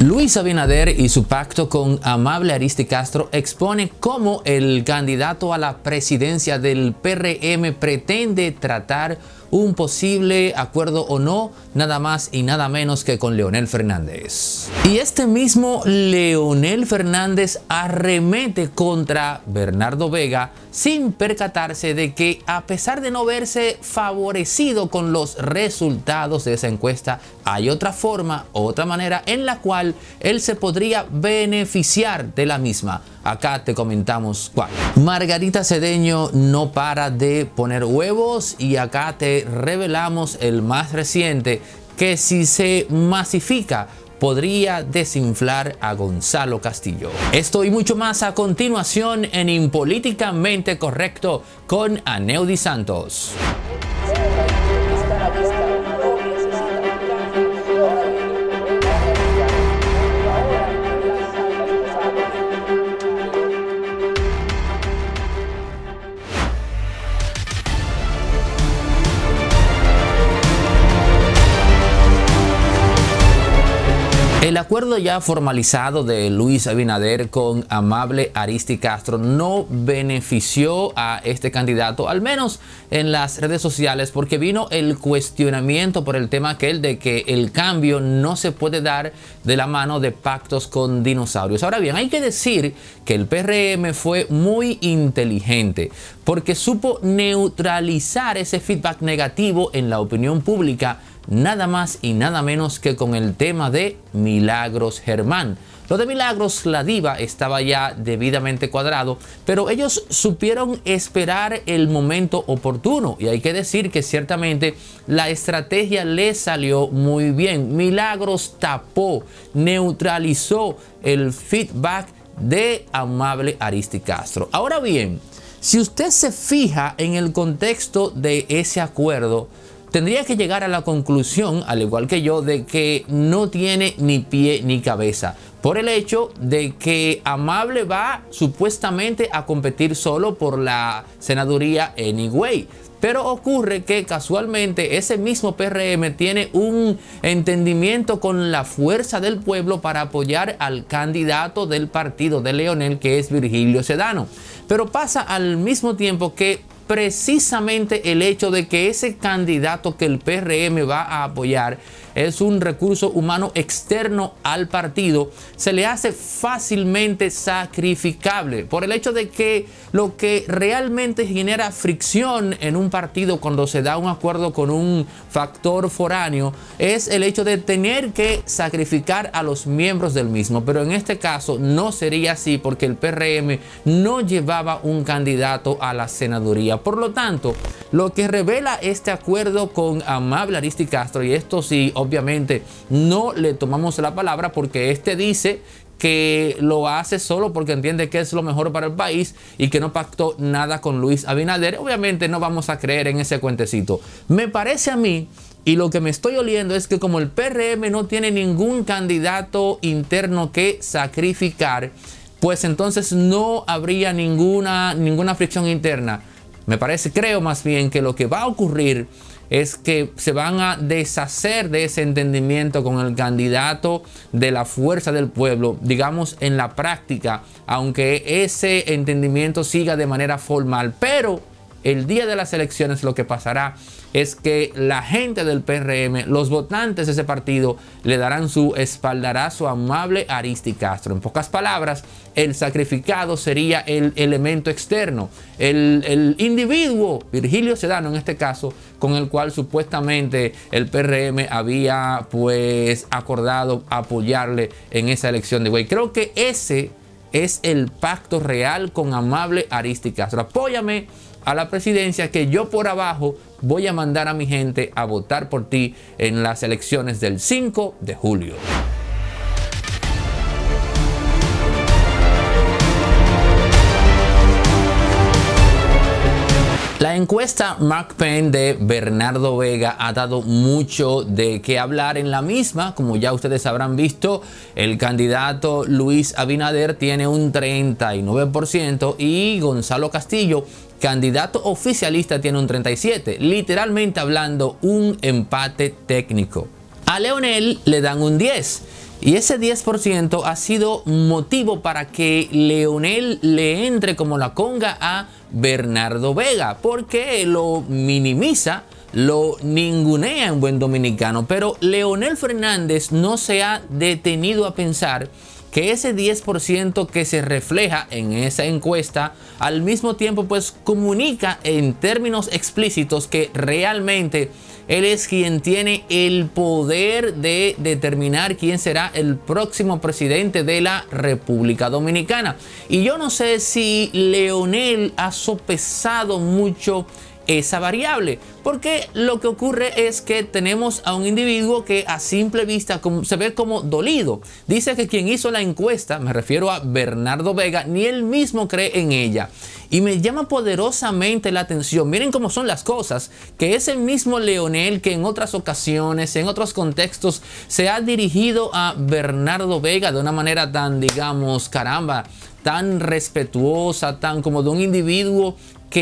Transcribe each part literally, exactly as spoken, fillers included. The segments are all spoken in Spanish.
Luis Abinader y su pacto con Amable Ariztí Castro expone cómo el candidato a la presidencia del P R M pretende tratar un posible acuerdo o no, nada más y nada menos que con Leonel Fernández. Y este mismo Leonel Fernández arremete contra Bernardo Vega sin percatarse de que, a pesar de no verse favorecido con los resultados de esa encuesta, hay otra forma, otra manera en la cual él se podría beneficiar de la misma. Acá te comentamos cuál. Margarita Cedeño no para de poner huevos y acá te revelamos el más reciente, que si se masifica podría desinflar a Gonzalo Castillo. Esto y mucho más a continuación en Impolíticamente Correcto con Aneudi Santos. El acuerdo ya formalizado de Luis Abinader con Amable Ariztí Castro no benefició a este candidato, al menos en las redes sociales, porque vino el cuestionamiento por el tema aquel de que el cambio no se puede dar de la mano de pactos con dinosaurios. Ahora bien, hay que decir que el P R M fue muy inteligente porque supo neutralizar ese feedback negativo en la opinión pública, nada más y nada menos que con el tema de Milagros Germán. Lo de Milagros, la diva, estaba ya debidamente cuadrado, pero ellos supieron esperar el momento oportuno y hay que decir que ciertamente la estrategia les salió muy bien. Milagros tapó, neutralizó el feedback de Amable Ariztí Castro. Ahora bien, si usted se fija en el contexto de ese acuerdo, tendría que llegar a la conclusión, al igual que yo, de que no tiene ni pie ni cabeza, por el hecho de que Amable va supuestamente a competir solo por la senaduría anyway. Pero ocurre que casualmente ese mismo P R M tiene un entendimiento con la Fuerza del Pueblo para apoyar al candidato del partido de Leonel, que es Virgilio Sedano. Pero pasa al mismo tiempo que precisamente el hecho de que ese candidato que el P R M va a apoyar es un recurso humano externo al partido, se le hace fácilmente sacrificable por el hecho de que lo que realmente genera fricción en un partido cuando se da un acuerdo con un factor foráneo es el hecho de tener que sacrificar a los miembros del mismo. Pero en este caso no sería así porque el P R M no llevaba un candidato a la senaduría. Por lo tanto, lo que revela este acuerdo con Amable Ariztí Castro, y esto sí, obviamente no le tomamos la palabra porque este dice que lo hace solo porque entiende que es lo mejor para el país y que no pactó nada con Luis Abinader. Obviamente no vamos a creer en ese cuentecito. Me parece a mí, y lo que me estoy oliendo es que como el P R M no tiene ningún candidato interno que sacrificar, pues entonces no habría ninguna, ninguna fricción interna. Me parece, creo más bien que lo que va a ocurrir es que se van a deshacer de ese entendimiento con el candidato de la Fuerza del Pueblo, digamos en la práctica, aunque ese entendimiento siga de manera formal. Pero el día de las elecciones lo que pasará es que la gente del P R M, los votantes de ese partido, le darán su espaldarazo a Amable Ariztí Castro. En pocas palabras, el sacrificado sería el elemento externo, el, el individuo, Virgilio Sedano en este caso, con el cual supuestamente el P R M había pues acordado apoyarle en esa elección de güey. Creo que ese es el pacto real con Amable Ariztí Castro. Apóyame a la presidencia, que yo por abajo voy a mandar a mi gente a votar por ti en las elecciones del cinco de julio. La encuesta MarkPen de Bernardo Vega ha dado mucho de qué hablar. En la misma, como ya ustedes habrán visto, el candidato Luis Abinader tiene un treinta y nueve por ciento y Gonzalo Castillo, candidato oficialista, tiene un treinta y siete por ciento. Literalmente hablando, un empate técnico. A Leonel le dan un diez por ciento. Y ese diez por ciento ha sido motivo para que Leonel le entre como la conga a Bernardo Vega, porque lo minimiza, lo ningunea en buen dominicano. Pero Leonel Fernández no se ha detenido a pensar que ese diez por ciento que se refleja en esa encuesta al mismo tiempo pues comunica en términos explícitos que realmente él es quien tiene el poder de determinar quién será el próximo presidente de la República Dominicana. Y yo no sé si Leonel ha sopesado mucho esa variable, porque lo que ocurre es que tenemos a un individuo que a simple vista se ve como dolido. Dice que quien hizo la encuesta, me refiero a Bernardo Vega, ni él mismo cree en ella. Y me llama poderosamente la atención, miren cómo son las cosas, que ese mismo Leonel que en otras ocasiones, en otros contextos, se ha dirigido a Bernardo Vega de una manera tan, digamos, caramba, tan respetuosa, tan como de un individuo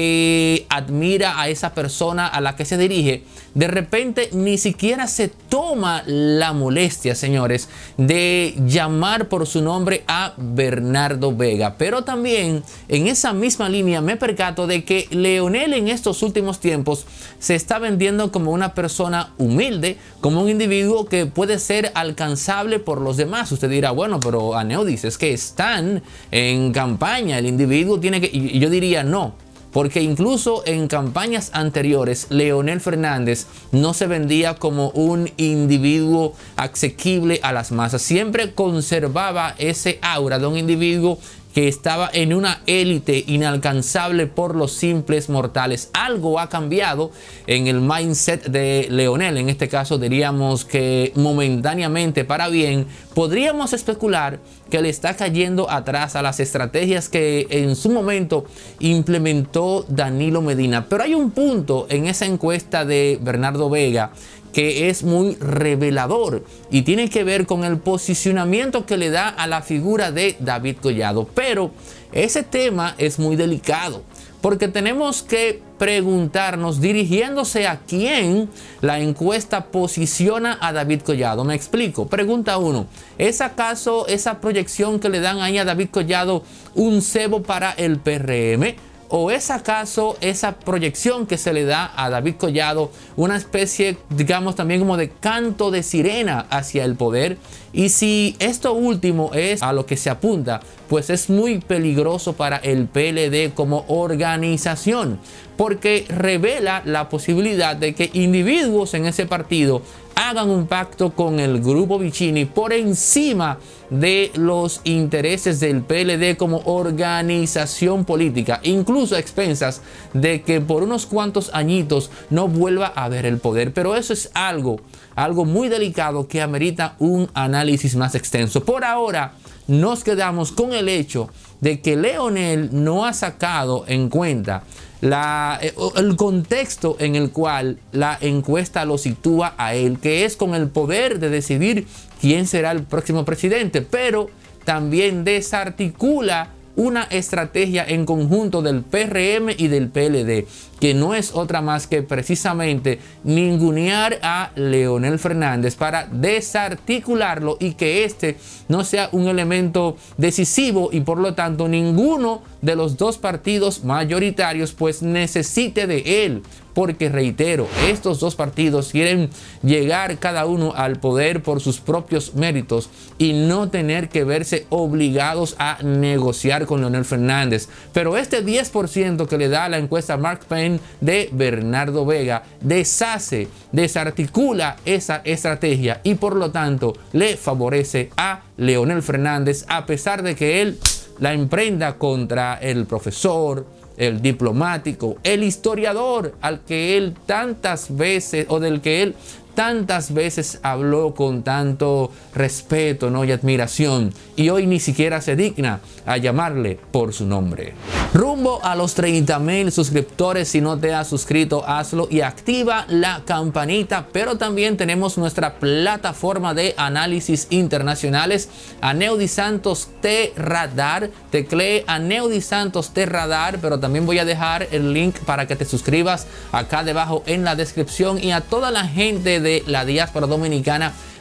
que admira a esa persona a la que se dirige, de repente ni siquiera se toma la molestia, señores, de llamar por su nombre a Bernardo Vega. Pero también en esa misma línea me percato de que Leonel en estos últimos tiempos se está vendiendo como una persona humilde, como un individuo que puede ser alcanzable por los demás. Usted dirá, bueno, pero Aneudis, es que están en campaña, el individuo tiene que... Y yo diría, no. Porque incluso en campañas anteriores, Leonel Fernández no se vendía como un individuo asequible a las masas. Siempre conservaba ese aura de un individuo que estaba en una élite inalcanzable por los simples mortales. Algo ha cambiado en el mindset de Leonel. En este caso diríamos que momentáneamente para bien. Podríamos especular que le está cayendo atrás a las estrategias que en su momento implementó Danilo Medina. Pero hay un punto en esa encuesta de Bernardo Vega que es muy revelador y tiene que ver con el posicionamiento que le da a la figura de David Collado. Pero ese tema es muy delicado, porque tenemos que preguntarnos, dirigiéndose a quién la encuesta posiciona a David Collado. Me explico. Pregunta uno, ¿es acaso esa proyección que le dan ahí a David Collado un cebo para el P R M? ¿O es acaso esa proyección que se le da a David Collado una especie, digamos, también como de canto de sirena hacia el poder? Y si esto último es a lo que se apunta, pues es muy peligroso para el P L D como organización, porque revela la posibilidad de que individuos en ese partido hagan un pacto con el grupo Vicini por encima de los intereses del P L D como organización política, incluso a expensas de que por unos cuantos añitos no vuelva a haber el poder. Pero eso es algo, algo muy delicado que amerita un análisis más extenso. Por ahora nos quedamos con el hecho de que Leonel no ha sacado en cuenta La, el contexto en el cual la encuesta lo sitúa a él, que es con el poder de decidir quién será el próximo presidente, pero también desarticula una estrategia en conjunto del P R M y del P L D, que no es otra más que precisamente ningunear a Leonel Fernández para desarticularlo y que este no sea un elemento decisivo y por lo tanto ninguno de los dos partidos mayoritarios pues necesite de él. Porque reitero, estos dos partidos quieren llegar cada uno al poder por sus propios méritos y no tener que verse obligados a negociar con Leonel Fernández. Pero este diez por ciento que le da la encuesta Mark Penn de Bernardo Vega deshace, desarticula esa estrategia y por lo tanto le favorece a Leonel Fernández, a pesar de que él la emprenda contra el profesor, el diplomático, el historiador al que él tantas veces o del que él tantas veces habló con tanto respeto, ¿no? y admiración, y hoy ni siquiera se digna a llamarle por su nombre. Rumbo a los treinta mil suscriptores. Si no te has suscrito, hazlo y activa la campanita. Pero también tenemos nuestra plataforma de análisis internacionales, Aneudis Santos T Radar. Teclee Aneudis Santos T Radar, pero también voy a dejar el link para que te suscribas acá debajo en la descripción. Y a toda la gente de la diáspora dominicana,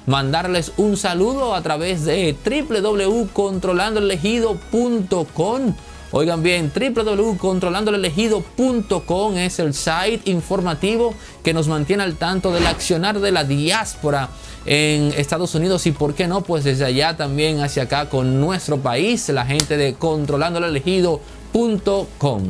mandarles un saludo a través de w w w punto controlando el ejido punto com. Oigan bien, w w w punto controlando el ejido punto com es el site informativo que nos mantiene al tanto del accionar de la diáspora en Estados Unidos y por qué no, pues desde allá también hacia acá con nuestro país, la gente de controlando el ejido punto com.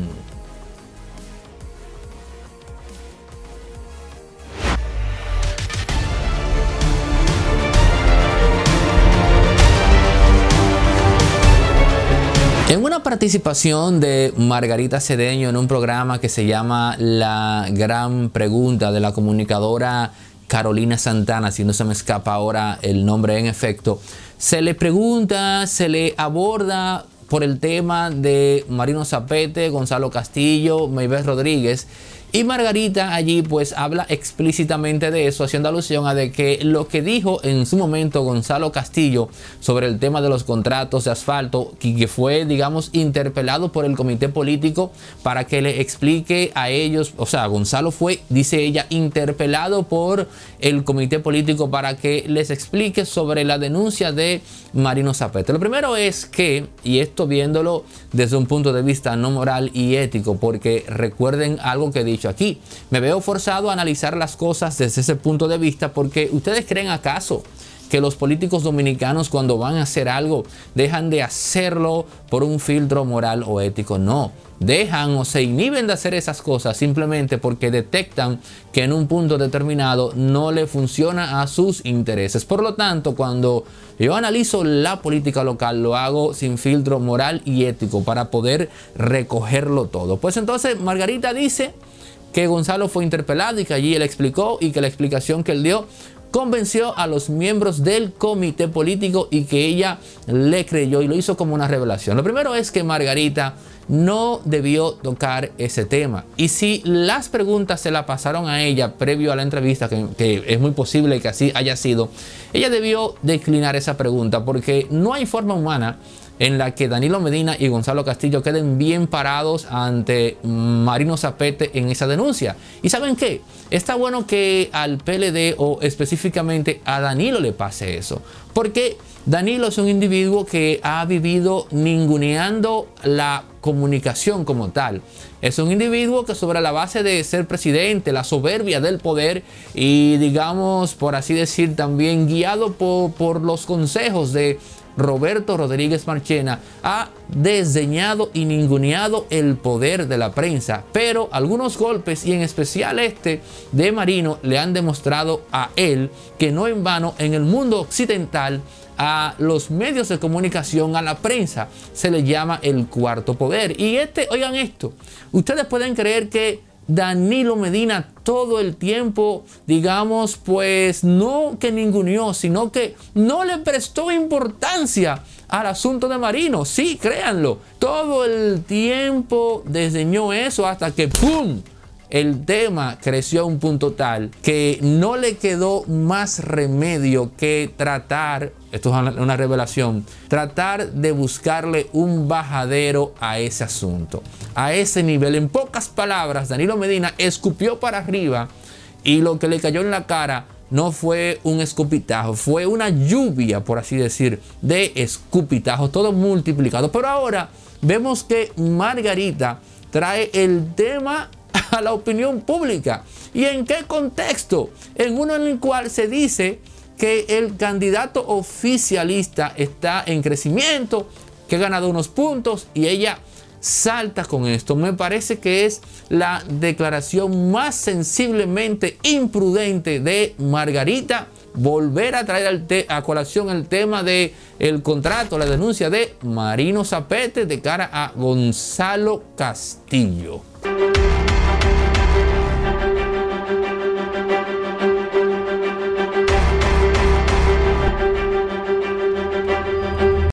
En una participación de Margarita Cedeño en un programa que se llama La Gran Pregunta de la comunicadora Carolina Santana, si no se me escapa ahora el nombre en efecto, se le pregunta, se le aborda por el tema de Marino Zapete, Gonzalo Castillo, Maybeth Rodríguez. Y Margarita allí pues habla explícitamente de eso, haciendo alusión a de que lo que dijo en su momento Gonzalo Castillo sobre el tema de los contratos de asfalto, que fue, digamos, interpelado por el comité político para que le explique a ellos, o sea, Gonzalo fue, dice ella, interpelado por el comité político para que les explique sobre la denuncia de Marino Zapete. Lo primero es que, y esto viéndolo desde un punto de vista no moral y ético, porque recuerden algo que he dicho aquí, me veo forzado a analizar las cosas desde ese punto de vista, porque ¿ustedes creen acaso que los políticos dominicanos cuando van a hacer algo dejan de hacerlo por un filtro moral o ético? No, dejan o se inhiben de hacer esas cosas simplemente porque detectan que en un punto determinado no le funciona a sus intereses. Por lo tanto, cuando yo analizo la política local, lo hago sin filtro moral y ético para poder recogerlo todo. Pues entonces Margarita dice que Gonzalo fue interpelado y que allí él explicó y que la explicación que él dio convenció a los miembros del comité político y que ella le creyó y lo hizo como una revelación. Lo primero es que Margarita no debió tocar ese tema. Y si las preguntas se la pasaron a ella previo a la entrevista, que, que es muy posible que así haya sido, ella debió declinar esa pregunta porque no hay forma humana en la que Danilo Medina y Gonzalo Castillo queden bien parados ante Marino Zapete en esa denuncia. ¿Y saben qué? Está bueno que al P L D o específicamente a Danilo le pase eso, porque Danilo es un individuo que ha vivido ninguneando la comunicación como tal. Es un individuo que sobre la base de ser presidente, la soberbia del poder y digamos, por así decir, también guiado por, por los consejos de Roberto Rodríguez Marchena, ha desdeñado y ninguneado el poder de la prensa, pero algunos golpes y en especial este de Marino le han demostrado a él que no en vano en el mundo occidental a los medios de comunicación, a la prensa, se le llama el cuarto poder. Y este, oigan esto, ustedes pueden creer que Danilo Medina todo el tiempo, digamos, pues no que ninguneó, sino que no le prestó importancia al asunto de Marino. Sí, créanlo, todo el tiempo desdeñó eso hasta que ¡pum! El tema creció a un punto tal que no le quedó más remedio que tratar, esto es una revelación, tratar de buscarle un bajadero a ese asunto, a ese nivel. En pocas palabras, Danilo Medina escupió para arriba y lo que le cayó en la cara no fue un escupitajo, fue una lluvia, por así decir, de escupitajos, todo multiplicado. Pero ahora vemos que Margarita trae el tema a la opinión pública. ¿Y en qué contexto? En uno en el cual se dice que el candidato oficialista está en crecimiento, que ha ganado unos puntos y ella salta con esto. Me parece que es la declaración más sensiblemente imprudente de Margarita, volver a traer al te a colación el tema de el contrato, la denuncia de Marino Zapete de cara a Gonzalo Castillo.